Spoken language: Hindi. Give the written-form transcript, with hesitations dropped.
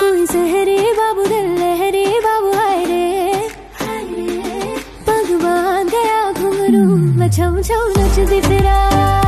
कोई सहरे बाबू दिल लहरे बाबू हाय रे, पग बांध गया घुंघरू मैं छम छम नचदी फिरा।